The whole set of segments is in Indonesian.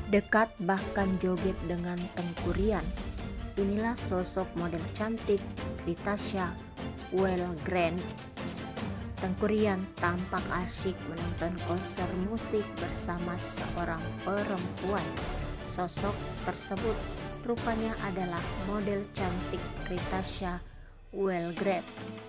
Dekat bahkan joget dengan Tengku Ryan. Inilah sosok model cantik Ritasha Wellgren. Tengku Ryan tampak asyik menonton konser musik bersama seorang perempuan. Sosok tersebut rupanya adalah model cantik Ritasha Wellgren.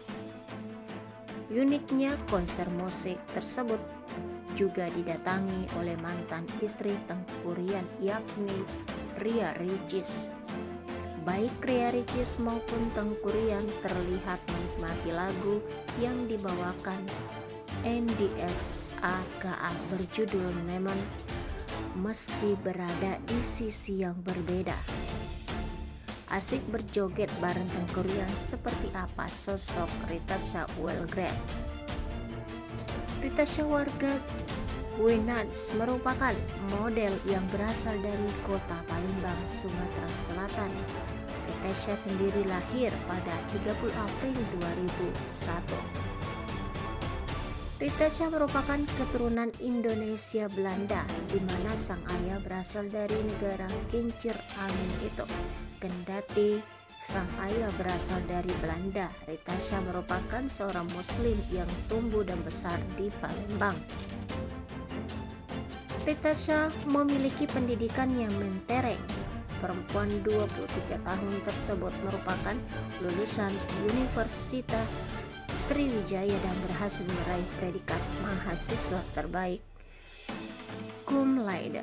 Uniknya, konser musik tersebut juga didatangi oleh mantan istri Tengku Ryan, yakni Ria Ricis. Baik Ria Ricis maupun Tengku Ryan terlihat menikmati lagu yang dibawakan NDXAKA berjudul Memon, meski berada di sisi yang berbeda. Asik berjoget bareng Tengku Ryan, seperti apa sosok Ritasha Wellgren? Ritasha Wellgren merupakan model yang berasal dari kota Palembang, Sumatera Selatan. Ritasha sendiri lahir pada 30 April 2001. Ritasha merupakan keturunan Indonesia Belanda, di mana sang ayah berasal dari negara kincir angin itu. Kendati sang ayah berasal dari Belanda, Ritasha merupakan seorang Muslim yang tumbuh dan besar di Palembang. Ritasha memiliki pendidikan yang mentereng. Perempuan 23 tahun tersebut merupakan lulusan Universitas Sriwijaya dan berhasil meraih predikat mahasiswa terbaik cum laude.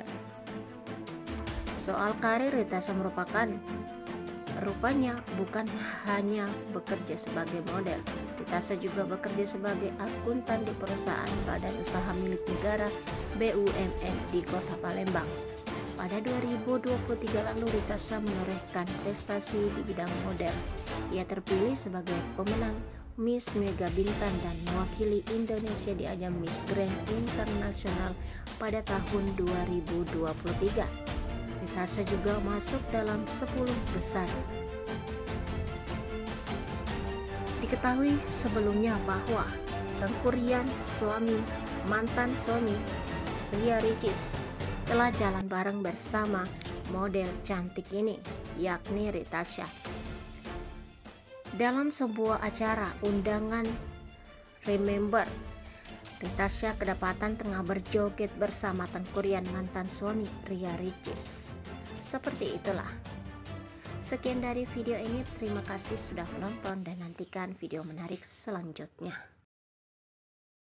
Soal karir, Ritasha rupanya bukan hanya bekerja sebagai model. Ritasha juga bekerja sebagai akuntan di perusahaan badan usaha milik negara BUMN di kota Palembang. Pada 2023 lalu, Ritasha menorehkan prestasi di bidang model. Ia terpilih sebagai pemenang Miss Mega Bintang dan mewakili Indonesia di ajang Miss Grand Internasional pada tahun 2023. Ritasha juga masuk dalam 10 besar. Diketahui sebelumnya bahwa Tengku Ryan, mantan suami Ria Ricis, telah jalan bareng bersama model cantik ini, yakni Ritasha. Dalam sebuah acara undangan Remember, Ritasha kedapatan tengah berjoget bersama Tengku Ryan, mantan suami Ria Ricis. Seperti itulah. Sekian dari video ini, terima kasih sudah menonton dan nantikan video menarik selanjutnya.